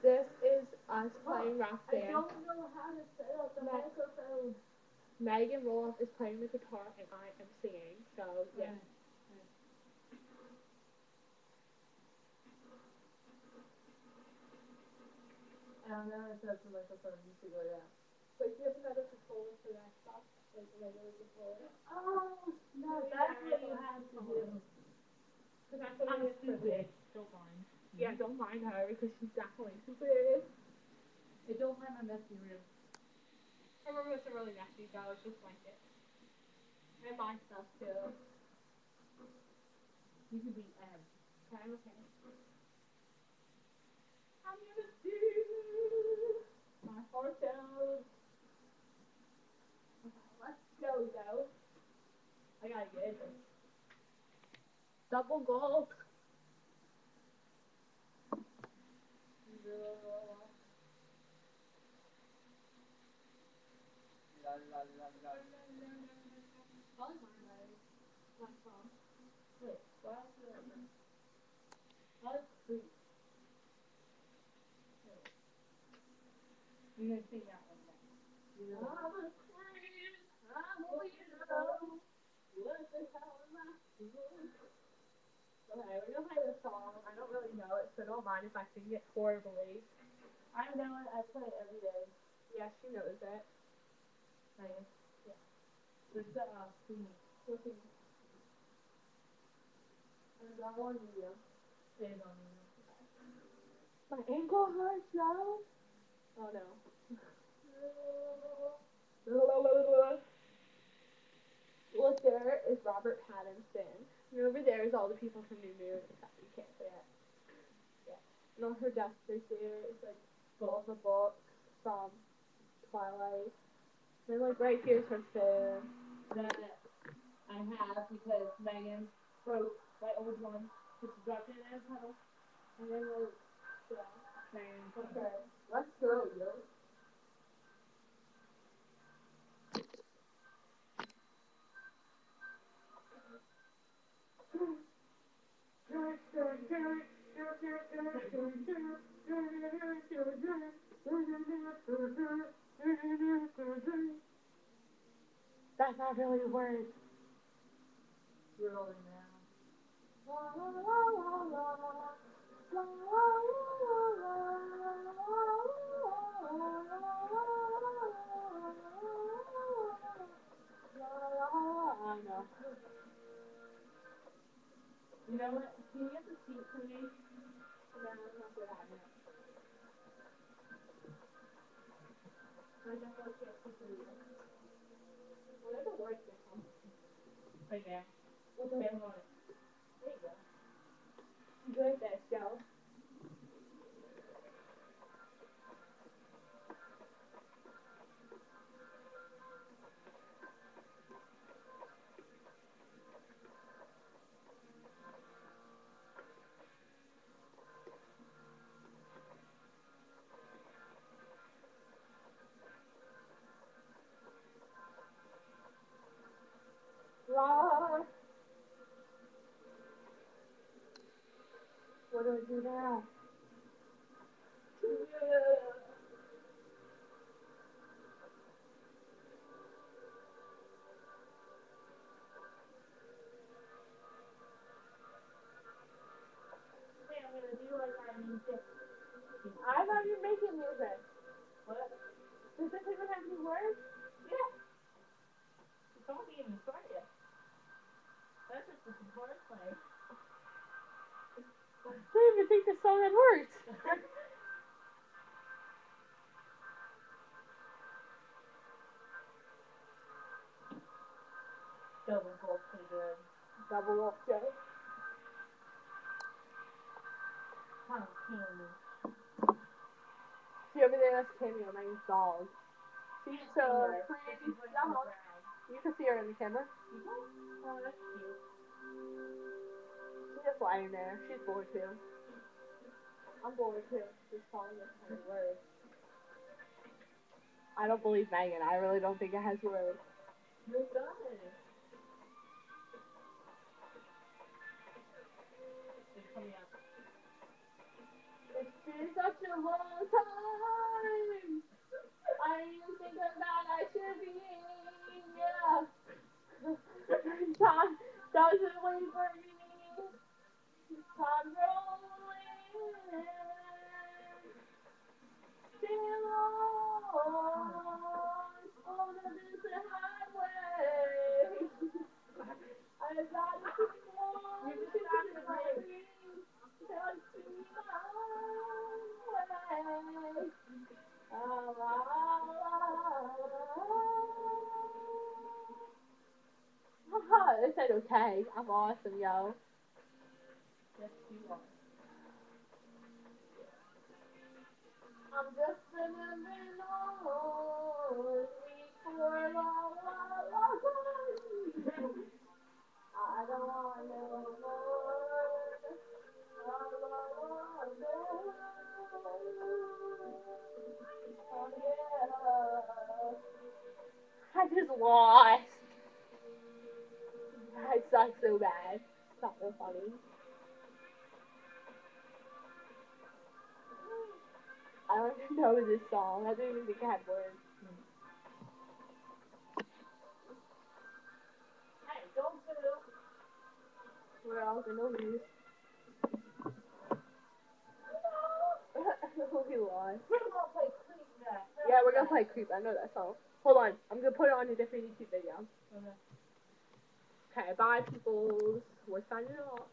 This is us playing rock I band. don't know how to set up the microphone. Megan Roloff is playing the guitar and I am singing. So yeah. Right. I don't know how to set up the microphone. You figure it out. But you have another controller for that stuff, like a regular controller. Oh, no, that's what you have to do. Because that's what I'm it is for stupid. this. Don't mind. Yeah, don't mind her because she's definitely stupid. I don't mind my messy room. Her room isn't really messy though, it's just blanket. And my stuff too. You can be Ed. Okay, okay. I'm gonna do my heart out. Okay, let's go though. I gotta get it. Double gold. Probably mine, right? My song. Wait, why is it like that? How is creep? I'm gonna sing that one next. I'm a queen. I'm a weirdo. What the hell am I doing? Okay, we're gonna play this song. I don't really know it, so don't mind if I sing it horribly. I know it. I play it every day. Yeah, she knows it. Right. Yeah. There's the theme. Looking. And that one video. It is on me. My ankle hurts now. Oh no. Look, there is Robert Pattinson. And over there is all the people from New Moon, except you can't see it. Yeah. And on her desk right there is like all the books from Twilight. And like right here's her phone. That I have because Megan broke my old one. Just dropped it in a puddle. And then like, yeah. Megan. Okay. Let's go, yo. That's not really a word. Rolling now. La la la la la. La la la la la. You know what? Can you get the seat for me? No, I'm not good at it. I definitely can't keep reading. What are the words that come? Right there. What's the Bam on it. There you go. Good at this, yo. La. What do I do now? Okay, I'm gonna do like our music. I thought you were making music. What? Does this even have any words? Yeah. The song ain't even started yet. That's just the guitar play. I don't even think the song had words. Double gold pretty good. Double wolf Joe. Pumpkin. See over there, that's Cameo, my dog. She's so pretty. You can see her in the camera. Oh, that's cute. She's just lying there. She's bored too. I'm bored too. This song doesn't have any words. I don't believe Megan. I really don't think it has words. It does. It's coming up. It's been such a a long time. I didn't think that I should be, yeah. Time doesn't wait for me. Time rolling. Still on this highway. I gotta keep on chasing my dreams. Gotta keep my way. Haha, this said okay. I'm awesome, yo. Yes, you are. I'm just remembering all sweet for la la la la. I don't want no more. La la la la. Oh yeah. I just lost. I suck so bad. It's not so funny. I don't even know this song. I didn't even think it had words. Hey, don't boo. Where else? I know these. We lost. We're gonna play Creep next. Yeah, we're gonna play Creep. I know that song. Hold on. I'm gonna put it on a different YouTube video. Okay. Okay, bye, peoples. We're signing off.